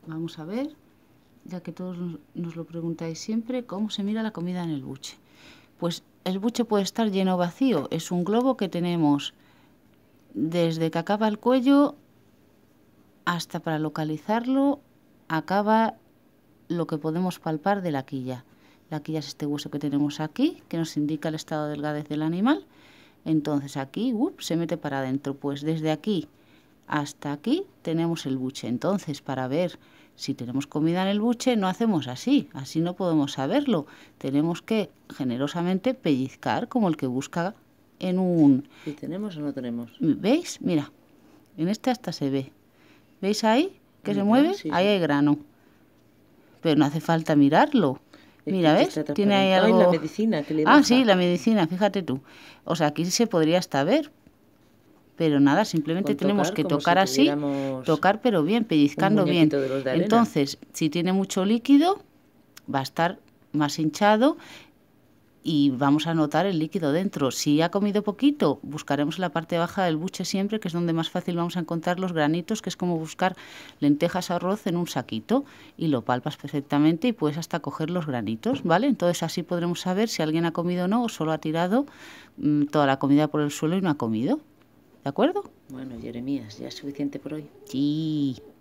Vamos a ver, ya que todos nos lo preguntáis siempre, ¿cómo se mira la comida en el buche? Pues el buche puede estar lleno o vacío. Es un globo que tenemos desde que acaba el cuello hasta, para localizarlo, acaba lo que podemos palpar de la quilla. La quilla es este hueso que tenemos aquí, que nos indica el estado de delgadez del animal. Entonces aquí se mete para adentro. Pues desde aquí hasta aquí tenemos el buche. Entonces, para ver si tenemos comida en el buche, no hacemos así. Así no podemos saberlo. Tenemos que generosamente pellizcar, como el que busca en un... ¿Y tenemos o no tenemos? ¿Veis? Mira, en este hasta se ve. ¿Veis ahí que se Mira, mueve? sí, Ahí sí. hay grano. Pero no hace falta mirarlo. Mira, ¿ves? Tiene ahí algo... la medicina que le baja. Ah, sí, la medicina, fíjate tú. O sea, aquí se podría hasta ver. Pero nada, simplemente tenemos que tocar así, tocar pero bien, pellizcando bien. Entonces, si tiene mucho líquido, va a estar más hinchado y vamos a notar el líquido dentro. Si ha comido poquito, buscaremos en la parte baja del buche siempre, que es donde más fácil vamos a encontrar los granitos, que es como buscar lentejas o arroz en un saquito, y lo palpas perfectamente y puedes hasta coger los granitos, ¿vale? Entonces así podremos saber si alguien ha comido o no, o solo ha tirado toda la comida por el suelo y no ha comido. ¿De acuerdo? Bueno, Jeremías, ya es suficiente por hoy. Sí.